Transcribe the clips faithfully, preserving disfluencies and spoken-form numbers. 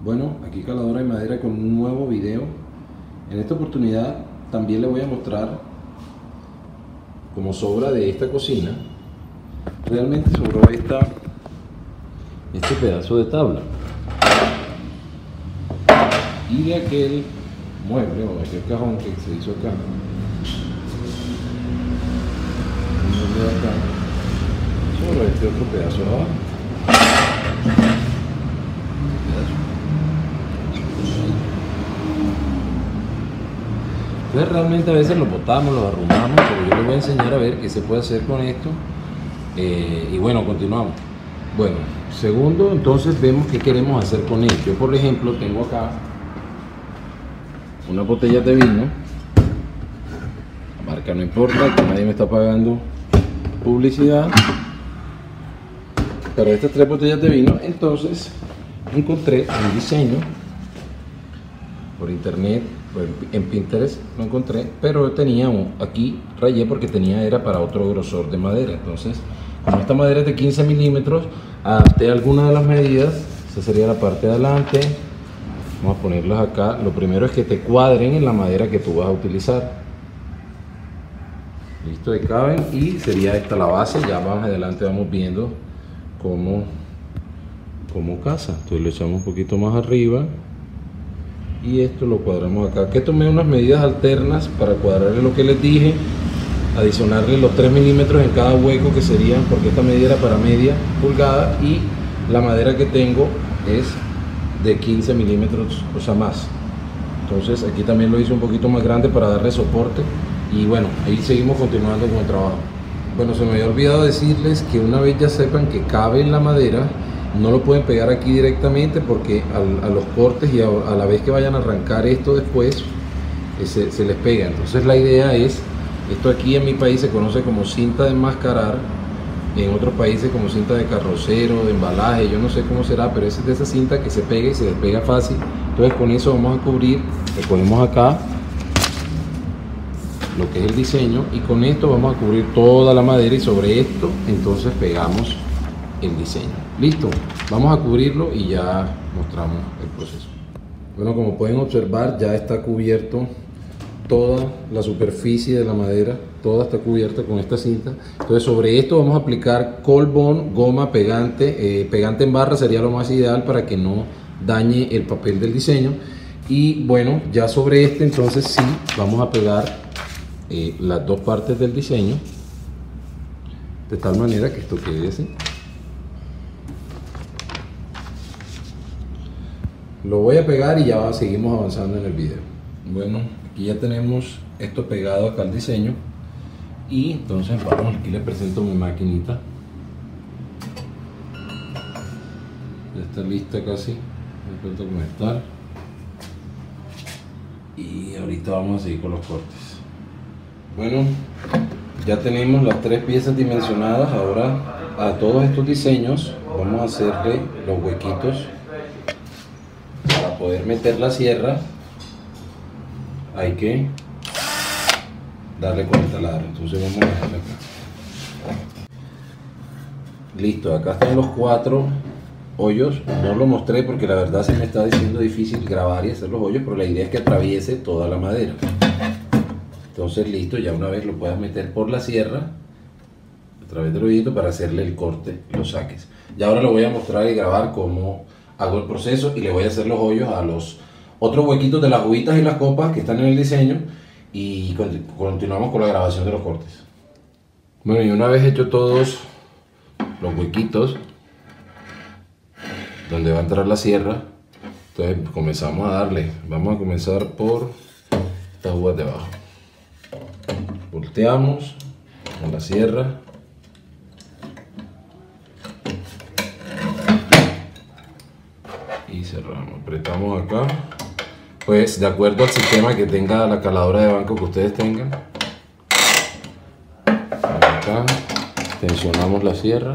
Bueno, aquí Caladora de Madera con un nuevo video. En esta oportunidad también le voy a mostrar, como sobra de esta cocina, realmente sobró esta, este pedazo de tabla y de aquel mueble o aquel cajón que se hizo acá. De acá sobre este otro pedazo de abajo. Entonces realmente a veces lo botamos, lo arrumamos, pero yo les voy a enseñar a ver qué se puede hacer con esto. Eh, y bueno, continuamos. Bueno, segundo, entonces vemos qué queremos hacer con él. Yo, por ejemplo, tengo acá una botella de vino. La marca no importa, que nadie me está pagando publicidad. Pero estas tres botellas de vino, entonces encontré un diseño por internet, en Pinterest lo encontré, pero tenía un, aquí rayé porque tenía, era para otro grosor de madera. Entonces, como esta madera es de quince milímetros, adapté algunas de las medidas. Esa sería la parte de adelante. Vamos a ponerlas acá. Lo primero es que te cuadren en la madera que tú vas a utilizar. Listo, ahí caben. Y sería esta la base. Ya más adelante vamos viendo cómo, cómo casa. Entonces le echamos un poquito más arriba y esto lo cuadramos acá. Que tomé unas medidas alternas para cuadrarle lo que les dije, adicionarle los tres milímetros en cada hueco, que serían, porque esta medida era para media pulgada y la madera que tengo es de quince milímetros, o sea, más. Entonces aquí también lo hice un poquito más grande para darle soporte. Y bueno, ahí seguimos continuando con el trabajo. Bueno, se me había olvidado decirles que una vez ya sepan que cabe en la madera, no lo pueden pegar aquí directamente, porque al, a los cortes y a, a la vez que vayan a arrancar esto después eh, se, se les pega. Entonces la idea es, esto aquí en mi país se conoce como cinta de enmascarar, en otros países como cinta de carrocero, de embalaje, yo no sé cómo será, pero es de esa cinta que se pega y se despega fácil. Entonces con eso vamos a cubrir, recogemos acá lo que es el diseño y con esto vamos a cubrir toda la madera y sobre esto entonces pegamos el diseño. Listo, vamos a cubrirlo y ya mostramos el proceso. Bueno, como pueden observar, ya está cubierto toda la superficie de la madera, toda está cubierta con esta cinta. Entonces sobre esto vamos a aplicar Cold Bond, goma pegante, eh, pegante en barra sería lo más ideal para que no dañe el papel del diseño. Y bueno, ya sobre este entonces sí vamos a pegar eh, las dos partes del diseño de tal manera que esto quede así. Lo voy a pegar y ya seguimos avanzando en el video. Bueno, aquí ya tenemos esto pegado acá al diseño y entonces vamos, aquí les presento mi maquinita. Ya está lista casi, voy a conectar y ahorita vamos a seguir con los cortes. Bueno, ya tenemos las tres piezas dimensionadas. Ahora a todos estos diseños vamos a hacerle los huequitos para poder meter la sierra. Hay que darle con el taladro. Entonces vamos a dejarle acá. Listo, acá están los cuatro hoyos. No lo mostré porque la verdad se me está diciendo difícil grabar y hacer los hoyos, pero la idea es que atraviese toda la madera. Entonces listo, ya una vez lo puedas meter por la sierra a través del hoyito para hacerle el corte y los saques. Y ahora lo voy a mostrar y grabar cómo hago el proceso y le voy a hacer los hoyos a los otros huequitos de las juguitas y las copas que están en el diseño y continuamos con la grabación de los cortes. Bueno, y una vez hecho todos los huequitos donde va a entrar la sierra, entonces comenzamos a darle. Vamos a comenzar por estas jugas de abajo. Volteamos con la sierra y cerramos, apretamos acá, pues de acuerdo al sistema que tenga la caladora de banco que ustedes tengan. Acá tensionamos la sierra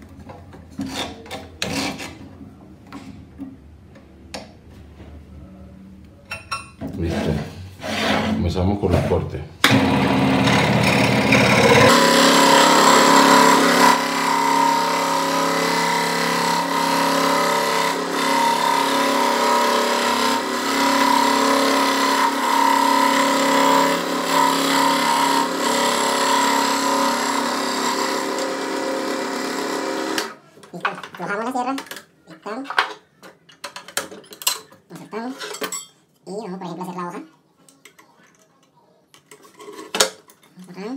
listo, comenzamos con los cortes. Cerramos.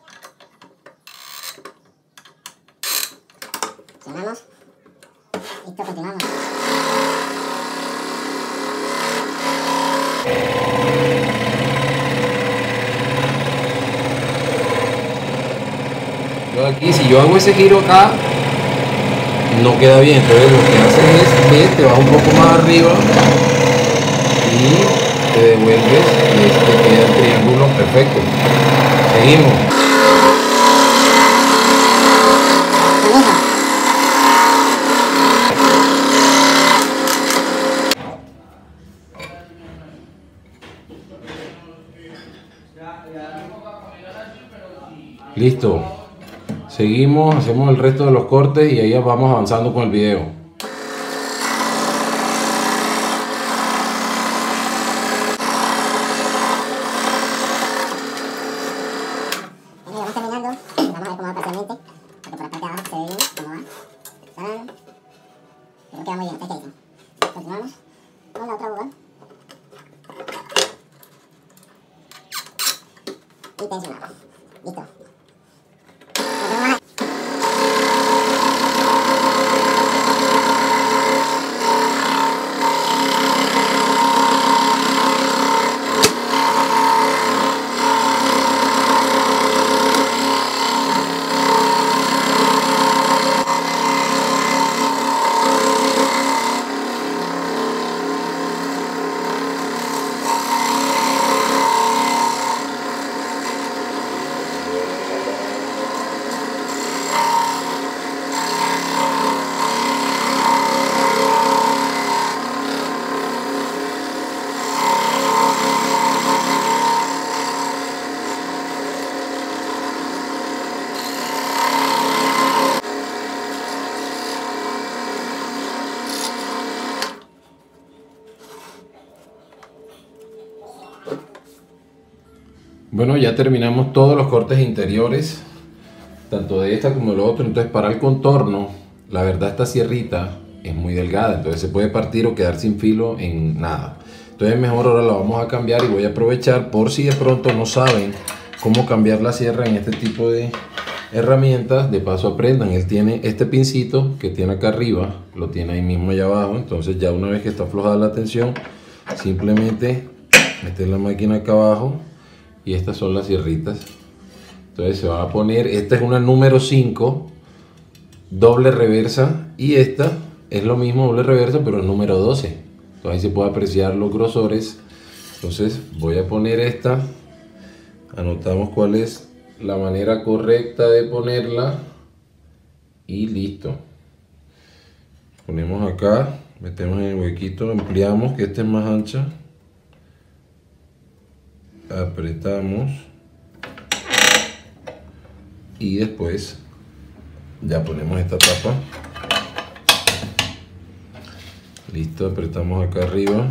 Cerramos. Listo, continuamos. Yo aquí, si yo hago ese giro acá, no queda bien. Entonces lo que haces es, ves, te vas un poco más arriba y te devuelves y este queda el triángulo perfecto. Seguimos. Listo. Seguimos, hacemos el resto de los cortes y ahí vamos avanzando con el video. Vamos terminando. Vamos a ver cómo va parcialmente. Porque por la parte de abajo se ve bien cómo va. Cerrando. Pero queda muy bien, está listo. Continuamos con la otra aguja. Y tensionamos. Listo. Bueno, ya terminamos todos los cortes interiores, tanto de esta como de lo otro. Entonces, para el contorno, la verdad esta sierrita es muy delgada, entonces se puede partir o quedar sin filo en nada. Entonces mejor ahora la vamos a cambiar y voy a aprovechar por si de pronto no saben cómo cambiar la sierra en este tipo de herramientas. De paso aprendan. Él tiene este pincito que tiene acá arriba, lo tiene ahí mismo allá abajo. Entonces ya una vez que está aflojada la tensión, simplemente meter la máquina acá abajo y estas son las sierritas. Entonces se va a poner, esta es una número cinco doble reversa y esta es lo mismo, doble reversa, pero es número doce. Entonces ahí se puede apreciar los grosores. Entonces voy a poner esta, anotamos cuál es la manera correcta de ponerla y listo. Ponemos acá, metemos en el huequito, ampliamos que esta es más ancha, apretamos y después ya ponemos esta tapa. Listo, apretamos acá arriba.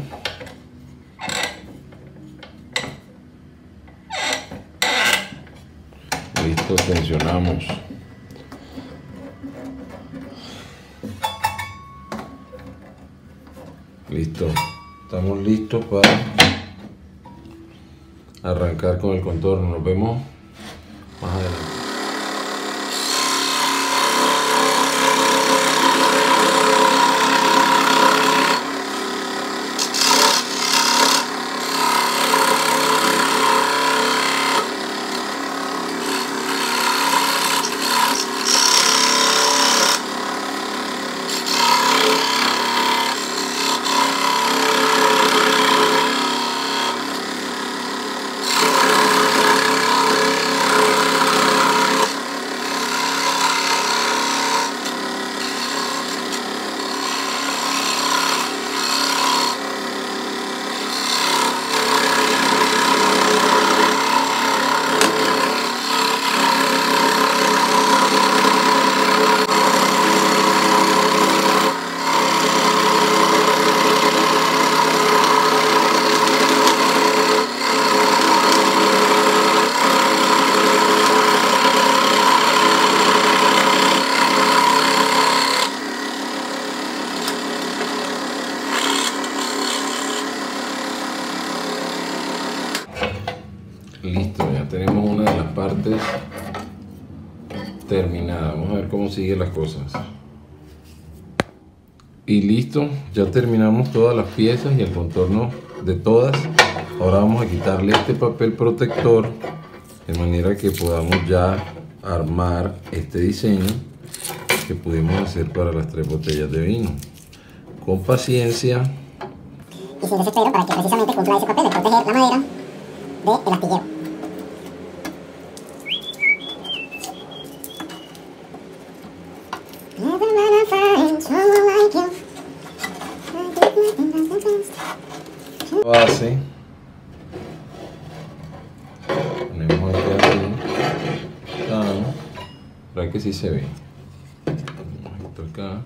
Listo, tensionamos. Listo, estamos listos para arrancar con el contorno. Nos vemos más adelante. Listo, ya tenemos una de las partes terminada. Vamos a ver cómo siguen las cosas. Y listo, ya terminamos todas las piezas y el contorno de todas. Ahora vamos a quitarle este papel protector de manera que podamos ya armar este diseño que pudimos hacer para las tres botellas de vino. Con paciencia y sin desespero, para que precisamente cumpla ese papel de proteger la madera del astillero. Base, ponemos aquí así, ah, para que sí se ve. Ponemos esto acá.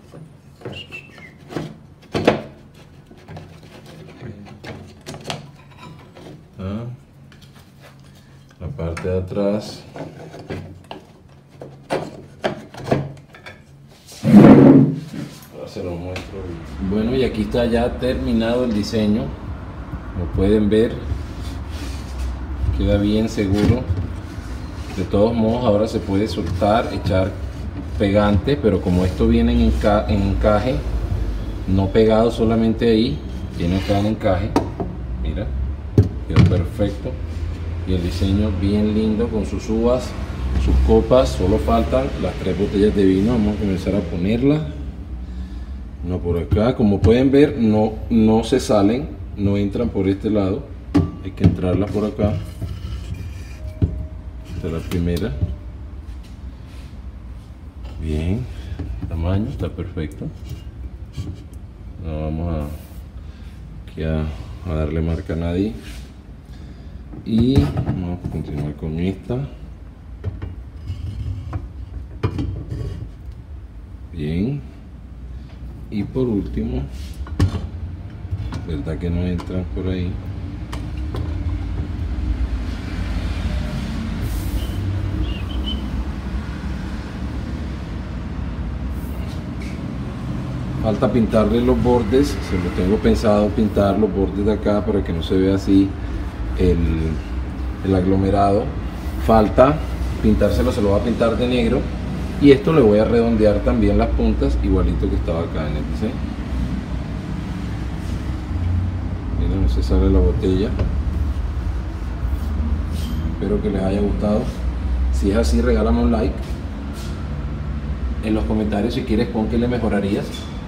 Ah, la parte de atrás. Ahora se lo muestro. Bueno, y aquí está ya terminado el diseño. Como pueden ver, queda bien seguro. De todos modos, ahora se puede soltar, echar pegante, pero como esto viene en, enca en encaje, no pegado solamente ahí, viene acá en encaje. Mira, quedó perfecto. Y el diseño bien lindo con sus uvas, sus copas. Solo faltan las tres botellas de vino. Vamos a comenzar a ponerlas. Una por acá. Como pueden ver, no, no se salen. No entran por este lado, hay que entrarla por acá. Esta es la primera. Bien, el tamaño está perfecto. No vamos a, aquí a, a darle marca a nadie. Y vamos a continuar con esta. Bien, y por último, verdad que no entran por ahí. Falta pintarle los bordes. Se lo tengo pensado pintar los bordes de acá para que no se vea así el, el aglomerado. Falta pintárselo, se lo va a pintar de negro. Y esto le voy a redondear también las puntas, igualito que estaba acá en el diseño. No se sale la botella. Espero que les haya gustado. Si es así, regálame un like. En los comentarios, si quieres, pon que le mejorarías,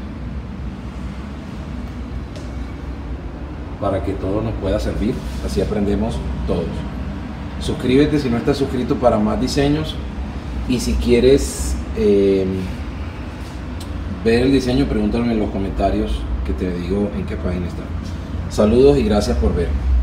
para que todo nos pueda servir. Así aprendemos todos. Suscríbete si no estás suscrito para más diseños. Y si quieres eh, ver el diseño, pregúntame en los comentarios, que te digo en qué página está. Saludos y gracias por ver.